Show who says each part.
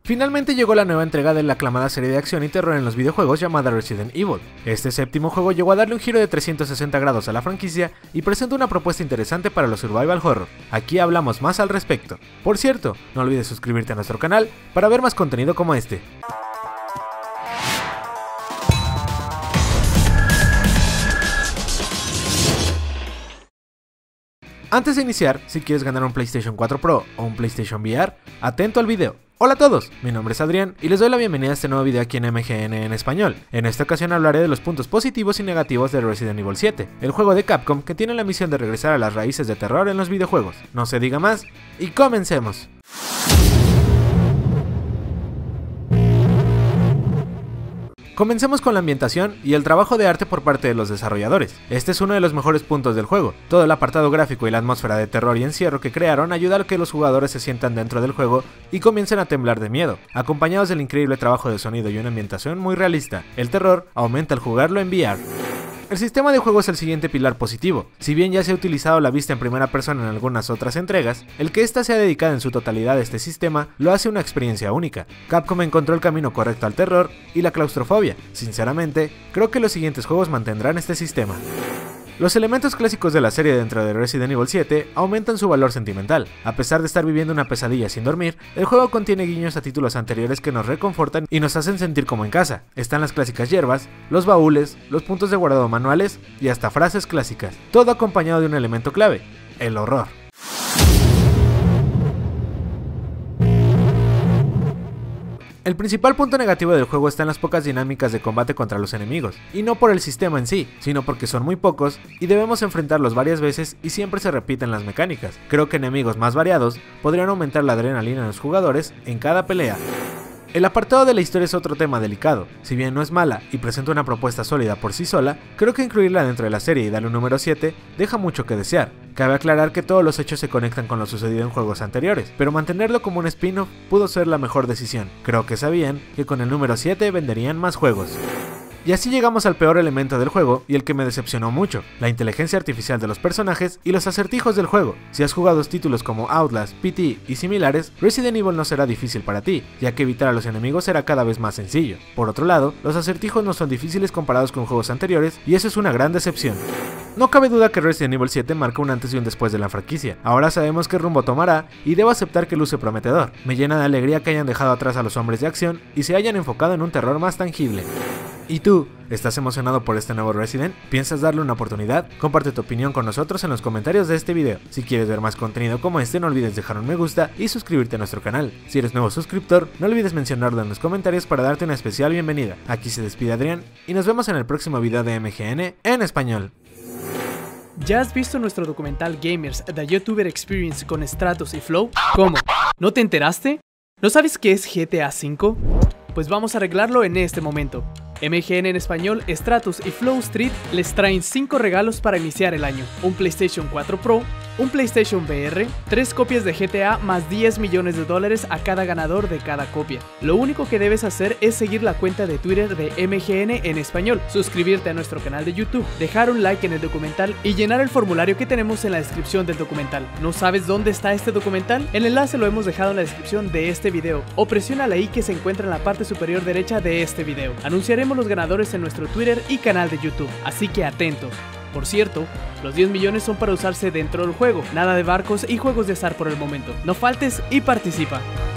Speaker 1: Finalmente llegó la nueva entrega de la aclamada serie de acción y terror en los videojuegos llamada Resident Evil. Este séptimo juego llegó a darle un giro de 360 grados a la franquicia y presenta una propuesta interesante para los survival horror. Aquí hablamos más al respecto. Por cierto, no olvides suscribirte a nuestro canal para ver más contenido como este. Antes de iniciar, si quieres ganar un PlayStation 4 Pro o un PlayStation VR, atento al video. Hola a todos, mi nombre es Adrián y les doy la bienvenida a este nuevo video aquí en MGN en español. En esta ocasión hablaré de los puntos positivos y negativos de Resident Evil 7, el juego de Capcom que tiene la misión de regresar a las raíces de terror en los videojuegos. No se diga más y comencemos. Comencemos con la ambientación y el trabajo de arte por parte de los desarrolladores. Este es uno de los mejores puntos del juego. Todo el apartado gráfico y la atmósfera de terror y encierro que crearon ayuda a que los jugadores se sientan dentro del juego y comiencen a temblar de miedo, acompañados del increíble trabajo de sonido y una ambientación muy realista. El terror aumenta al jugarlo en VR. El sistema de juego es el siguiente pilar positivo. Si bien ya se ha utilizado la vista en primera persona en algunas otras entregas, el que ésta sea dedicada en su totalidad a este sistema lo hace una experiencia única. Capcom encontró el camino correcto al terror y la claustrofobia. Sinceramente, creo que los siguientes juegos mantendrán este sistema. Los elementos clásicos de la serie dentro de Resident Evil 7 aumentan su valor sentimental. A pesar de estar viviendo una pesadilla sin dormir, el juego contiene guiños a títulos anteriores que nos reconfortan y nos hacen sentir como en casa. Están las clásicas hierbas, los baúles, los puntos de guardado manuales y hasta frases clásicas, todo acompañado de un elemento clave, el horror. El principal punto negativo del juego está en las pocas dinámicas de combate contra los enemigos, y no por el sistema en sí, sino porque son muy pocos y debemos enfrentarlos varias veces y siempre se repiten las mecánicas. Creo que enemigos más variados podrían aumentar la adrenalina en los jugadores en cada pelea. El apartado de la historia es otro tema delicado. Si bien no es mala y presenta una propuesta sólida por sí sola, creo que incluirla dentro de la serie y darle un número 7 deja mucho que desear. Cabe aclarar que todos los hechos se conectan con lo sucedido en juegos anteriores, pero mantenerlo como un spin-off pudo ser la mejor decisión. Creo que sabían que con el número 7 venderían más juegos. Y así llegamos al peor elemento del juego y el que me decepcionó mucho, la inteligencia artificial de los personajes y los acertijos del juego. Si has jugado títulos como Outlast, PT y similares, Resident Evil no será difícil para ti, ya que evitar a los enemigos será cada vez más sencillo. Por otro lado, los acertijos no son difíciles comparados con juegos anteriores y eso es una gran decepción. No cabe duda que Resident Evil 7 marca un antes y un después de la franquicia. Ahora sabemos qué rumbo tomará y debo aceptar que luce prometedor. Me llena de alegría que hayan dejado atrás a los hombres de acción y se hayan enfocado en un terror más tangible. ¿Y tú? ¿Estás emocionado por este nuevo Resident? ¿Piensas darle una oportunidad? Comparte tu opinión con nosotros en los comentarios de este video. Si quieres ver más contenido como este, no olvides dejar un me gusta y suscribirte a nuestro canal. Si eres nuevo suscriptor, no olvides mencionarlo en los comentarios para darte una especial bienvenida. Aquí se despide Adrián y nos vemos en el próximo video de MGN en español.
Speaker 2: ¿Ya has visto nuestro documental Gamers, The YouTuber Experience con Stratos y Flow? ¿Cómo? ¿No te enteraste? ¿No sabes qué es GTA V? Pues vamos a arreglarlo en este momento. MGN en español, Stratos y Flow Street les traen 5 regalos para iniciar el año: un PlayStation 4 Pro, un PlayStation VR, 3 copias de GTA más $10 millones a cada ganador de cada copia. Lo único que debes hacer es seguir la cuenta de Twitter de MGN en español, suscribirte a nuestro canal de YouTube, dejar un like en el documental y llenar el formulario que tenemos en la descripción del documental. ¿No sabes dónde está este documental? El enlace lo hemos dejado en la descripción de este video o presiona la i que se encuentra en la parte superior derecha de este video. Anunciaremos los ganadores en nuestro Twitter y canal de YouTube, así que atentos. Por cierto, los 10 millones son para usarse dentro del juego, nada de barcos y juegos de azar por el momento. No faltes y participa.